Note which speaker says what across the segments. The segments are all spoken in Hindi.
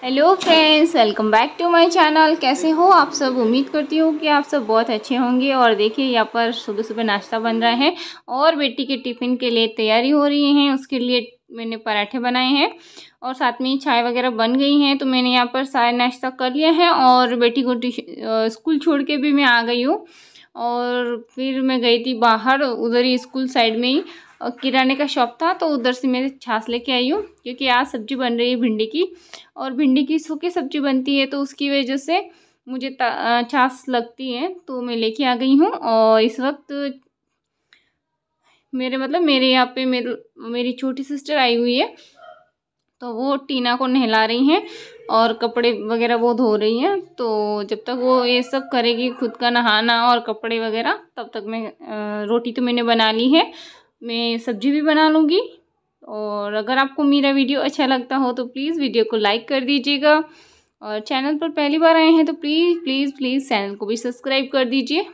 Speaker 1: Hello friends, welcome back to my channel. कैसे हो आप सब? उम्मीद करती हूँ कि आप सब बहुत अच्छे होंगे। और देखिए यहाँ पर सुबह सुबह नाश्ता बन रहा है और बेटी के टिफ़िन के लिए तैयारी हो रही है। उसके लिए मैंने पराठे बनाए हैं और साथ में ही चाय वगैरह बन गई हैं। तो मैंने यहाँ पर सारा नाश्ता कर लिया है और बेटी को स्कूल छोड़ के भी मैं आ गई हूँ। और फिर मैं गई थी बाहर, उधर ही स्कूल साइड में ही किराने का शॉप था, तो उधर से मैं छाछ लेके आई हूँ क्योंकि आज सब्जी बन रही है भिंडी की। और भिंडी की सूखी सब्जी बनती है तो उसकी वजह से मुझे छाछ लगती है, तो मैं लेके आ गई हूँ। और इस वक्त मेरे यहाँ पे मेरी छोटी सिस्टर आई हुई है, तो वो टीना को नहला रही हैं और कपड़े वगैरह वो धो रही हैं। तो जब तक वो ये सब करेगी, खुद का नहाना और कपड़े वगैरह, तब तक मैं रोटी तो मैंने बना ली है, मैं सब्जी भी बना लूँगी। और अगर आपको मेरा वीडियो अच्छा लगता हो तो प्लीज़ वीडियो को लाइक कर दीजिएगा। और चैनल पर पहली बार आए हैं तो प्लीज़ प्लीज़ प्लीज़ चैनल को भी सब्सक्राइब कर दीजिए।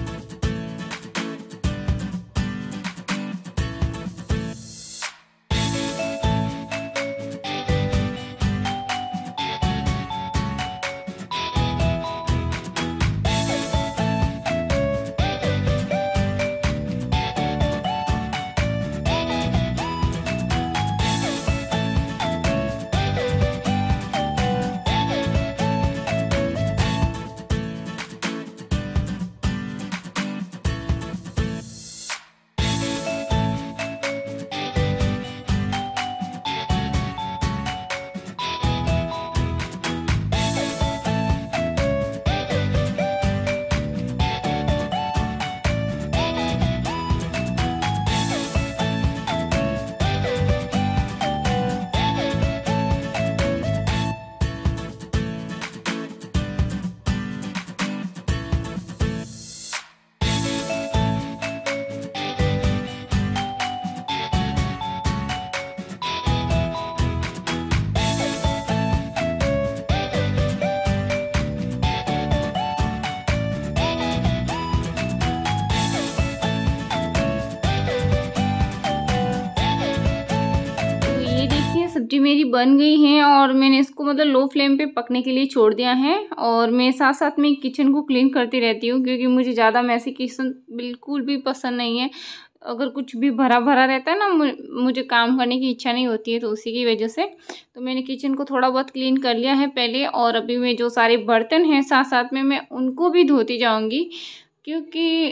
Speaker 1: सब्जी मेरी बन गई है और मैंने इसको लो फ्लेम पे पकने के लिए छोड़ दिया है। और मैं साथ साथ में किचन को क्लीन करती रहती हूँ क्योंकि मुझे ज़्यादा मैसी किचन बिल्कुल भी पसंद नहीं है। अगर कुछ भी भरा भरा रहता है ना, मुझे काम करने की इच्छा नहीं होती है, तो उसी की वजह से तो मैंने किचन को थोड़ा बहुत क्लीन कर लिया है पहले। और अभी मैं जो सारे बर्तन हैं साथ साथ में मैं उनको भी धोती जाऊँगी क्योंकि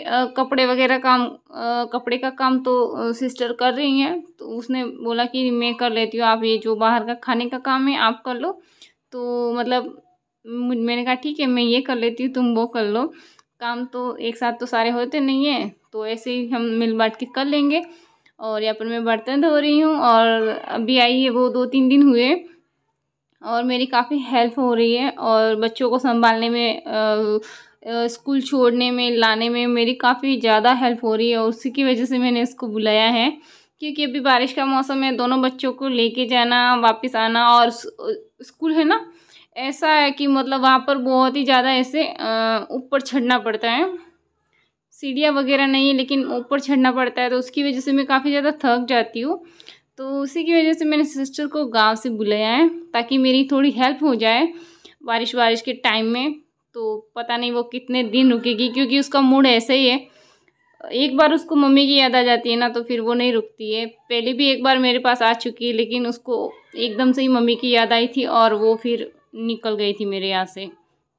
Speaker 1: कपड़े का काम तो सिस्टर कर रही हैं। तो उसने बोला कि मैं कर लेती हूँ, आप ये जो बाहर का खाने का काम है आप कर लो। तो मैंने कहा ठीक है, मैं ये कर लेती हूँ, तुम वो कर लो। काम तो एक साथ तो सारे होते नहीं हैं, तो ऐसे ही हम मिल बांट के कर लेंगे। और यहाँ पर मैं बर्तन धो रही हूँ और अभी आई है वो 2-3 दिन हुए और मेरी काफ़ी हेल्प हो रही है। और बच्चों को संभालने में, स्कूल छोड़ने में, लाने में मेरी काफ़ी ज़्यादा हेल्प हो रही है। और उसी की वजह से मैंने इसको बुलाया है क्योंकि अभी बारिश का मौसम है, दोनों बच्चों को लेके जाना, वापस आना। और स्कूल है ना, ऐसा है कि वहाँ पर बहुत ही ज़्यादा ऐसे ऊपर चढ़ना पड़ता है, सीढ़ियाँ वगैरह नहीं है लेकिन ऊपर चढ़ना पड़ता है, तो उसकी वजह से मैं काफ़ी ज़्यादा थक जाती हूँ। तो उसी की वजह से मैंने सिस्टर को गांव से बुलाया है ताकि मेरी थोड़ी हेल्प हो जाए बारिश के टाइम में। तो पता नहीं वो कितने दिन रुकेगी क्योंकि उसका मूड ऐसे ही है, एक बार उसको मम्मी की याद आ जाती है ना तो फिर वो नहीं रुकती है। पहले भी एक बार मेरे पास आ चुकी है लेकिन उसको एकदम से ही मम्मी की याद आई थी और वो फिर निकल गई थी मेरे यहाँ से।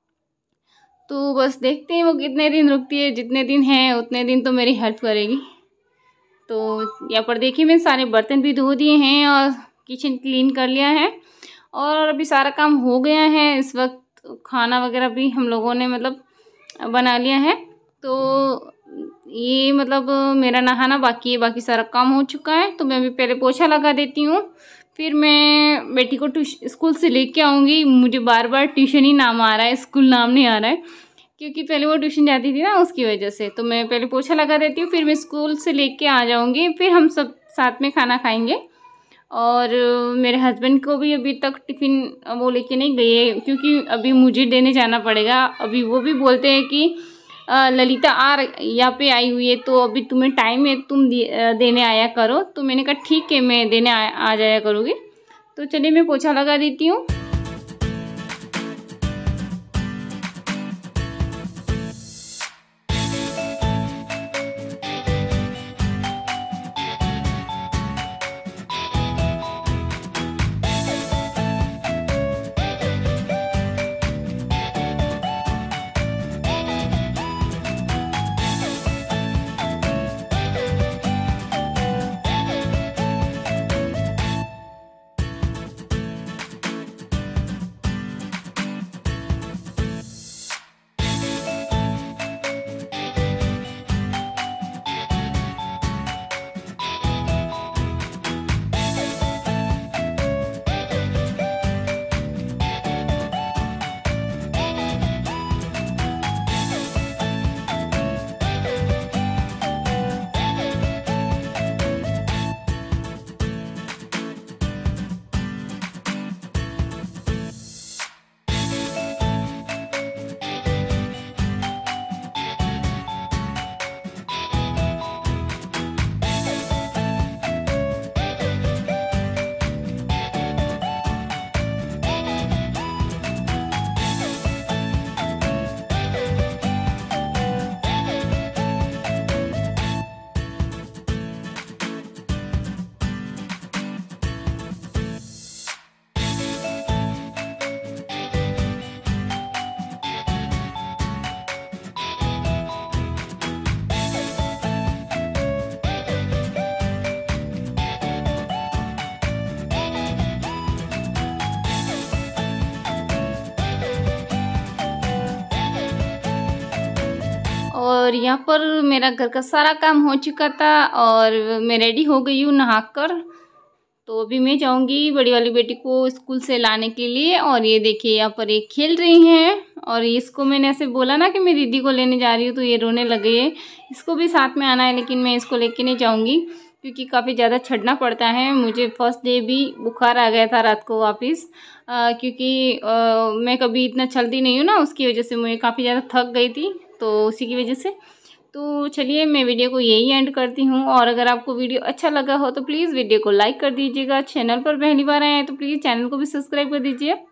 Speaker 1: तो बस देखते हैं वो कितने दिन रुकती है, जितने दिन है उतने दिन तो मेरी हेल्प करेगी। तो यहाँ पर देखिए मैं सारे बर्तन भी धो दिए हैं और किचन क्लीन कर लिया है और अभी सारा काम हो गया है। इस वक्त खाना वगैरह भी हम लोगों ने बना लिया है। तो ये मेरा नहाना बाकी है, बाकी सारा काम हो चुका है। तो मैं अभी पहले पोछा लगा देती हूँ, फिर मैं बेटी को स्कूल से लेके आऊँगी। मुझे बार बार ट्यूशन ही नाम आ रहा है, स्कूल नाम नहीं आ रहा है क्योंकि पहले वो ट्यूशन जाती थी ना, उसकी वजह से। तो मैं पहले पोछा लगा देती हूँ, फिर मैं स्कूल से लेके आ जाऊँगी, फिर हम सब साथ में खाना खाएंगे। और मेरे हस्बैंड को भी अभी तक टिफ़िन वो लेके नहीं गई है क्योंकि अभी मुझे देने जाना पड़ेगा। अभी वो भी बोलते हैं कि ललिता यहाँ पे आई हुई है तो अभी तुम्हें टाइम है, तुम देने आया करो। तो मैंने कहा ठीक है, मैं देने आ जाया करूँगी। तो चलिए मैं पोछा लगा देती हूँ। और यहाँ पर मेरा घर का सारा काम हो चुका था और मैं रेडी हो गई हूँ नहाकर। तो अभी मैं जाऊँगी बड़ी वाली बेटी को स्कूल से लाने के लिए। और ये देखिए यहाँ पर ये खेल रही हैं और इसको मैंने ऐसे बोला ना कि मैं दीदी को लेने जा रही हूँ, तो ये रोने लगे है। इसको भी साथ में आना है लेकिन मैं इसको लेके नहीं जाऊँगी क्योंकि काफ़ी ज़्यादा छड़ना पड़ता है। मुझे फर्स्ट डे भी बुखार आ गया था रात को वापस, क्योंकि मैं कभी इतना चलती नहीं हूँ ना, उसकी वजह से मैं काफ़ी ज़्यादा थक गई थी, तो उसी की वजह से। तो चलिए मैं वीडियो को यही एंड करती हूँ। और अगर आपको वीडियो अच्छा लगा हो तो प्लीज़ वीडियो को लाइक कर दीजिएगा। चैनल पर पहली बार आए हैं तो प्लीज़ चैनल को भी सब्सक्राइब कर दीजिए।